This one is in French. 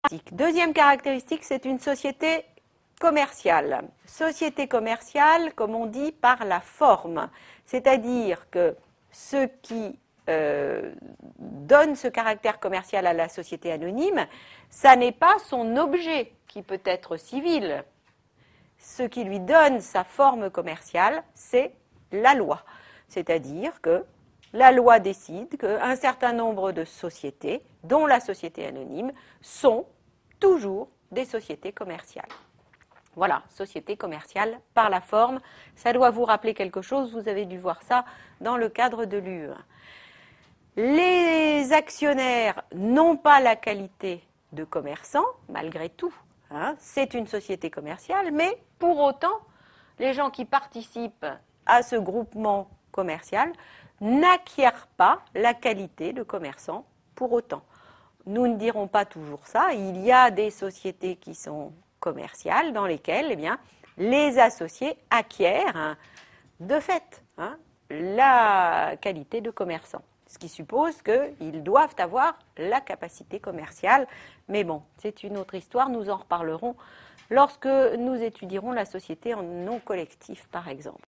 Deuxième caractéristique, c'est une société commerciale. Société commerciale, comme on dit, par la forme. C'est-à-dire que ce qui donne ce caractère commercial à la société anonyme, ça n'est pas son objet qui peut être civil. Ce qui lui donne sa forme commerciale, c'est la loi. C'est-à-dire que la loi décide qu'un certain nombre de sociétés, dont la société anonyme, sont toujours des sociétés commerciales. Voilà, société commerciale par la forme. Ça doit vous rappeler quelque chose, vous avez dû voir ça dans le cadre de l'UE1. Les actionnaires n'ont pas la qualité de commerçants, malgré tout. C'est une société commerciale, mais pour autant, les gens qui participent à ce groupement commercial n'acquièrent pas la qualité de commerçant pour autant. Nous ne dirons pas toujours ça. Il y a des sociétés qui sont commerciales dans lesquelles les associés acquièrent de fait la qualité de commerçant. Ce qui suppose qu'ils doivent avoir la capacité commerciale. Mais bon, c'est une autre histoire, nous en reparlerons lorsque nous étudierons la société en non collectif, par exemple.